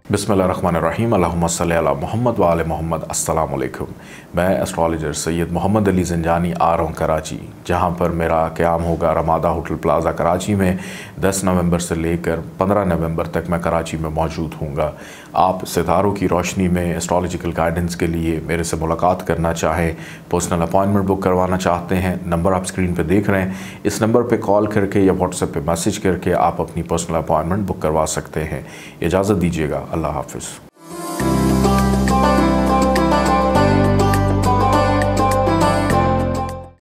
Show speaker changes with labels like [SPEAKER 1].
[SPEAKER 1] बिस्मिल्लाहिर्रहमानिर्रहीम अल्लाहुम्मा सल्ली अला मोहम्मद व आले मोहम्मद। अस्सलाम वालेकुम। मैं एस्ट्रोलॉजर सैयद मोहम्मद अली ज़ंजानी आ रहा हूँ कराची, जहाँ पर मेरा क़याम होगा रमादा होटल प्लाज़ा कराची में। 10 नवंबर से लेकर 15 नवंबर तक मैं कराची में मौजूद हूँगा। आप सितारों की रोशनी में एस्ट्रोलॉजिकल गाइडेंस के लिए मेरे से मुलाकात करना चाहें, पर्सनल अपॉइंटमेंट बुक करवाना चाहते हैं, नंबर आप स्क्रीन पर देख रहे हैं। इस नंबर पर कॉल करके या व्हाट्सएप पर मैसेज करके आप अपनी पर्सनल अपॉइंटमेंट बुक करवा सकते हैं। इजाज़त दीजिएगा। अल्लाह हाफ़िज़।